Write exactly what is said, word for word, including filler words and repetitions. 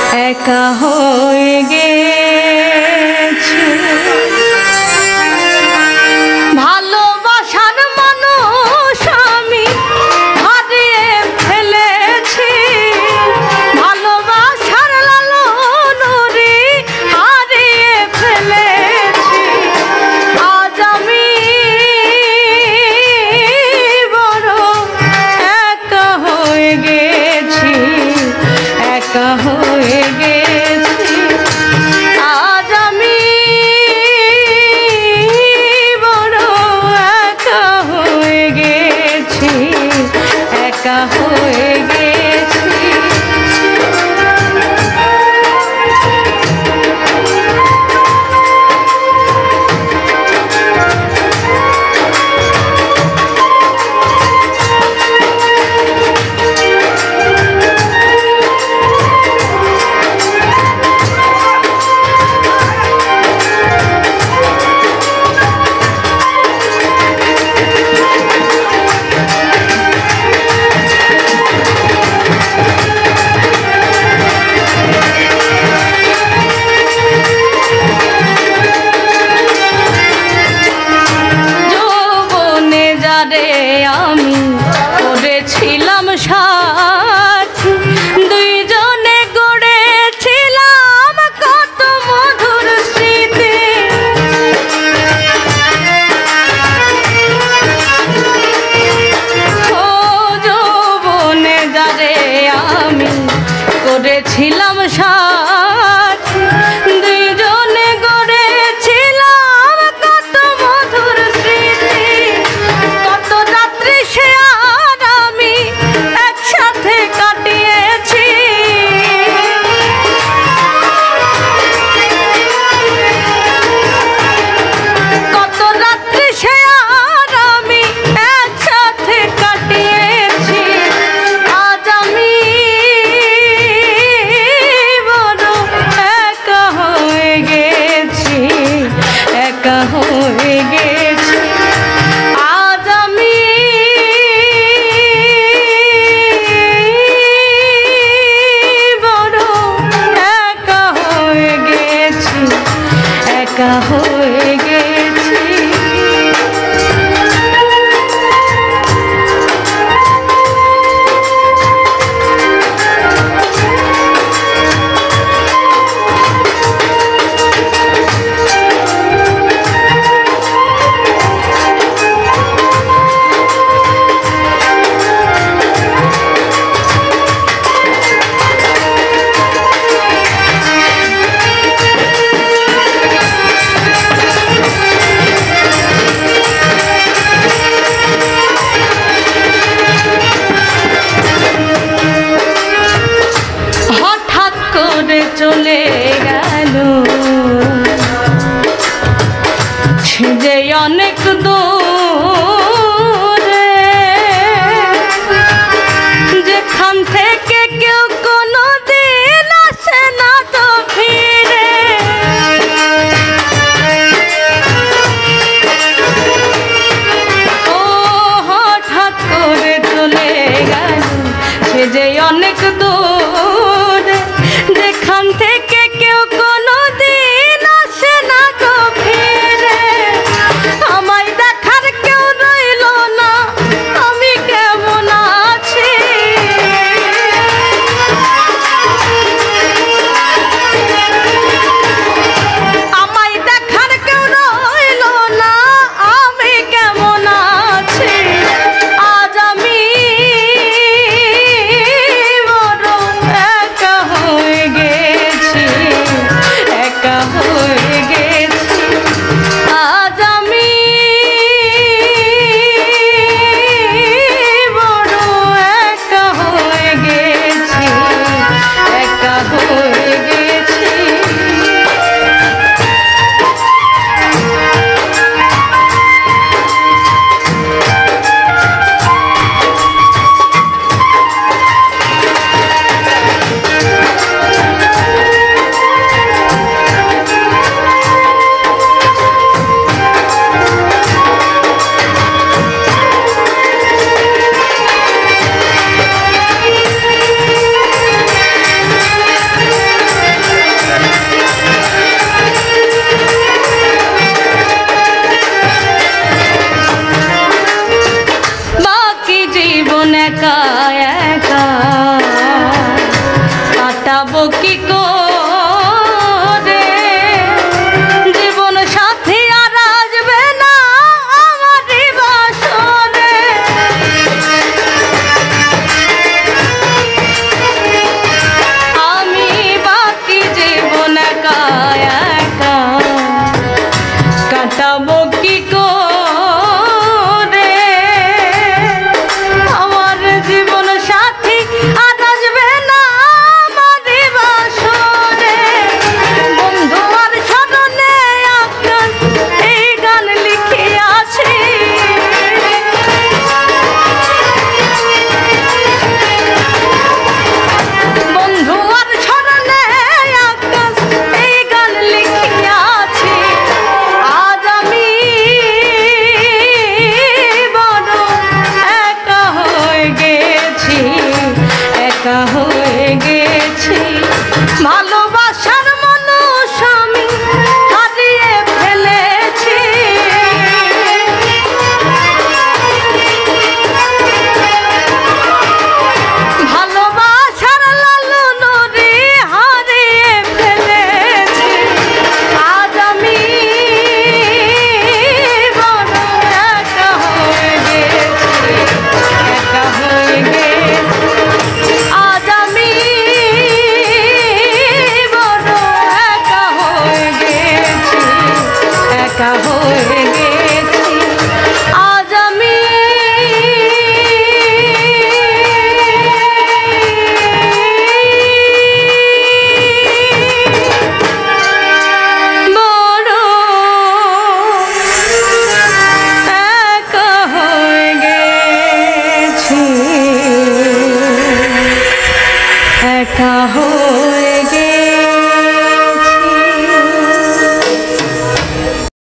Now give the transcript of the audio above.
একা হয়ে গেছে ভালোবাসার মানুষ আমি হারিয়ে ফেলেছি, ভালোবাসার লালনরে হারিয়ে ফেলেছি। আজ আমি বড় একা হয়ে গেছি, একা হয়ে গেছি। আজ আমি বড় একা হয়ে গেছি, একা হয়ে গেছি। আমি করেছিলাম সাথী, দুইজনে গড়েছিলাম কত মধুর স্মৃতি। ও যৌবনে যারে আমি করেছিলাম সাথী, দুইজনে গড়েছিলাম কত মধুর স্মৃতি। কত রাত্রি সে আর আমি একসাথে কাটিয়েছি, কত রাত্রি সে আর আমি একসাথে কাটিয়েছি। আজ আমি বড় একা হয়ে গেছি, একা হয়ে গেছি। আজ আমি বড় একা হয়ে গেছি, একা হয়ে গেছি। চলে গেল সে যে অনেক দূরে, যেখান থেকে কেউ কোনো দিন আসে না তো ফিরে। ও হঠাৎ করে চলে গেল সে যে অনেক দূরে, যেখান থেকে কাটাবো কি করে জীবন সাথী আর আসবে না আমারই বাসরে আমি বাকি জীবন একা একা কাটাবো কি করে আমার জীবন সাথী আর আসবে না আমারই বাসরে বন্ধু আর স্মরণে আকাশ এই গান লিখিয়াছি বন্ধু আর স্মরণে আকাশ এই গান লিখিয়াছি আজ আমি বড় একা হয়ে গেছি একা হয়ে গেছি ভালোবাসার মানুষ আমি হারিয়ে ফেলেছি ভালোবাসার লালন রে হারিয়ে ফেলেছি আজ আমি বড় একা হয়ে গেছি একা হয়ে গেছি আজ আমি বড় একা হয়ে গেছি একা হয়ে গেছি আজ আমি বড় একা হয়ে গেছি একা